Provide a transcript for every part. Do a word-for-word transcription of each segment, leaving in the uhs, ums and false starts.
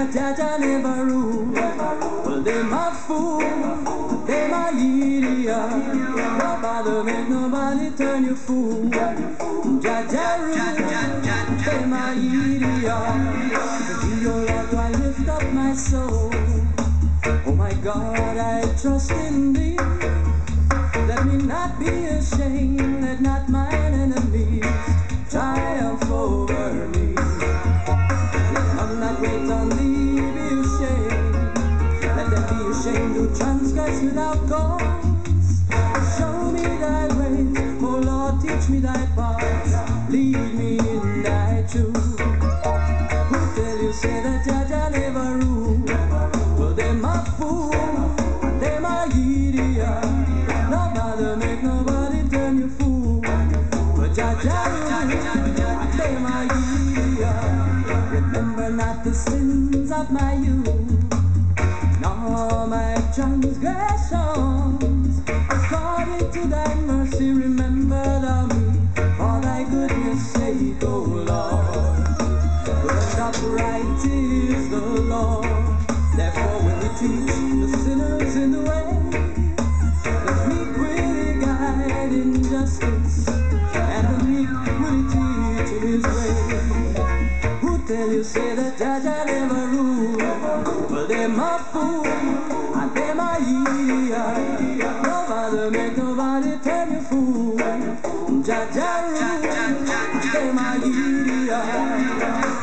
that Jaja never rule. Well, they my fool, they my idiot. Don't bother, make nobody turn you fool. Jaja rule, they my idiot. To be your Lord, I lift up my soul. Oh my God, I trust in thee. Let me not be ashamed, let not mine enemies triumph over me. Let none that wait on thee be ashamed. Let them be ashamed who transgress without cause. Show me thy ways, oh Lord, teach me thy paths. Lead me in thy truth. Who tell you say that Jaja never rule? Well, they my fool, they my idiot. No bother, make nobody turn you fool. But Jaja rule, they my idiot. Remember not the sins of my youth, nor my transgressions. According to thy mercy, remember thou me, for thy goodness sake, O Lord. Good upright is the Lord. Therefore will we teach the sinners in the way. The meek will guide in justice, and the meek will teach in his way. Who tell you say that Jaja never rule? Well, they're my fool, and they're my idiot. No bother, make nobody turn you fool. Jaja rule, and they're my idiot.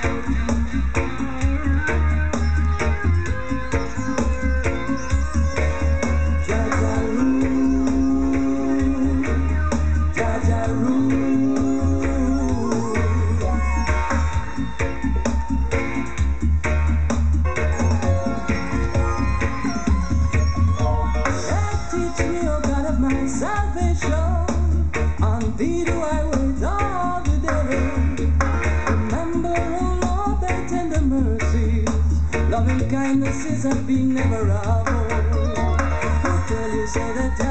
Thee do I wait all the day. Remember, oh Lord, thy tender mercies, loving kindnesses have been never of old. Who tell you say that